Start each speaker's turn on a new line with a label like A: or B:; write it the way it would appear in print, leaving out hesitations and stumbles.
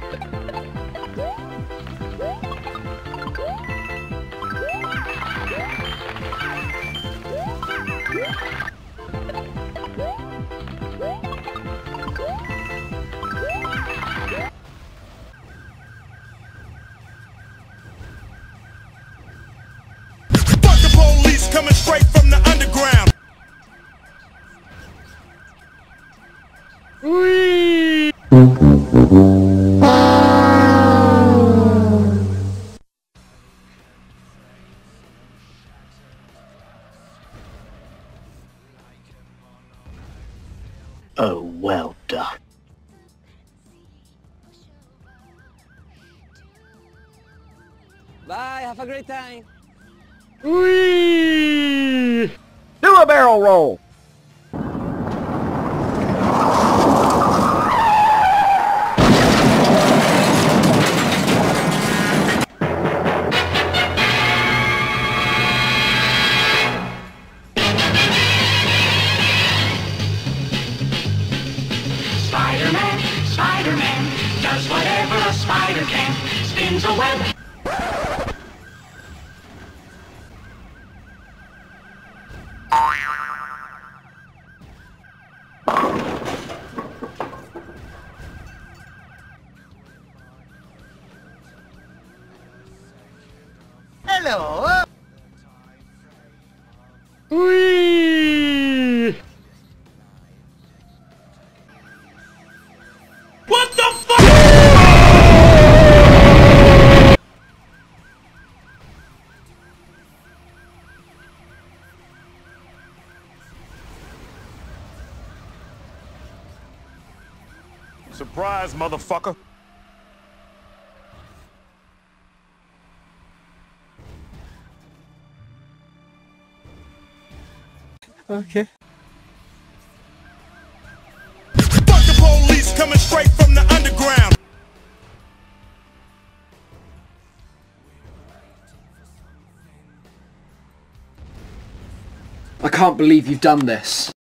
A: Coming straight from the underground.
B: Whee!
C: Oh, well done.
D: Bye, have a great time.
B: Whee! Do a barrel roll!
E: Spider-Man, Spider-Man, does whatever a spider can, spins a web.
C: Hello!
B: Whee!
A: What the fuck? Surprise, motherfucker.
B: Okay.
A: Fuck the police coming straight from the underground.
F: I can't believe you've done this.